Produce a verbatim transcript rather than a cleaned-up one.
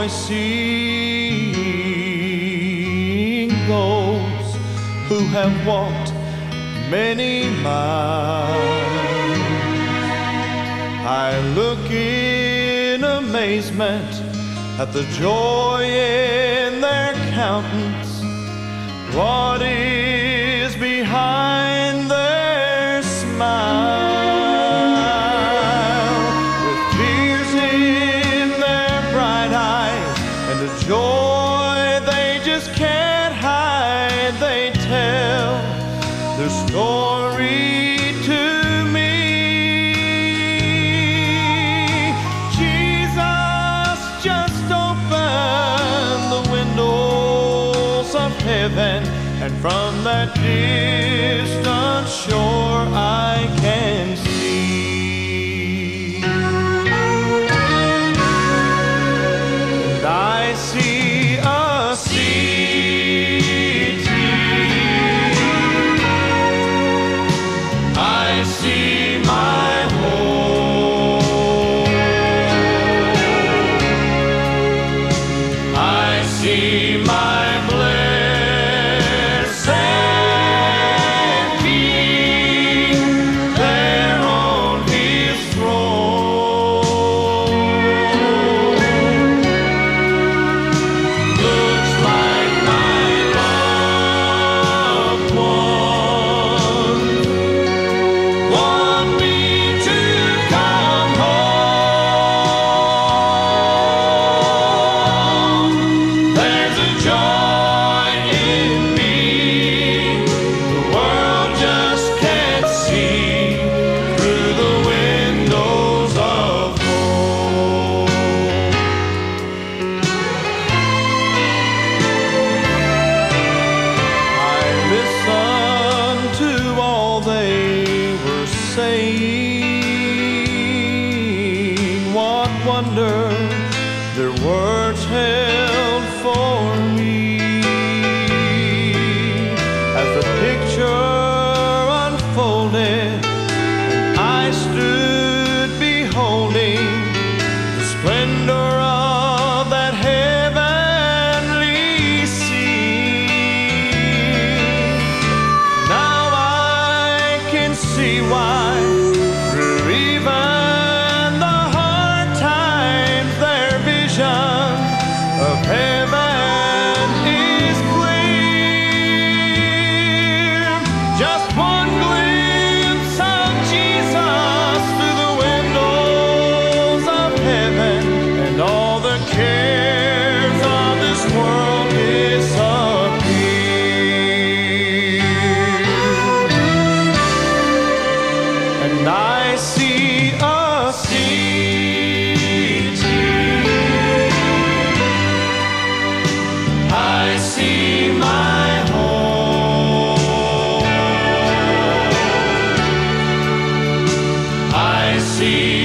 rejoicing those who have walked many miles. I look in amazement at the joy in their countenance. What is behind their smile? With tears in their bright eyes and a joy they just can't hide, they tell their story to me. Jesus just opened the windows of heaven, and from that distant shore I can see. And I see a city. I see my home. I see my blessed King there on His throne. Looks like my loved ones want me to come home. There's a joy in me the world just can't see through the windows of home. I listened to all they were saying. What wonder their words held for me. As the picture unfolded, I stood beholding the splendor of that heavenly scene. Now I can see why, through even the hard times, their vision of heaven is clear. Just one glimpse of Jesus through the windows of heaven, and all the cares of this world disappear. And I see a city. I see my home. I see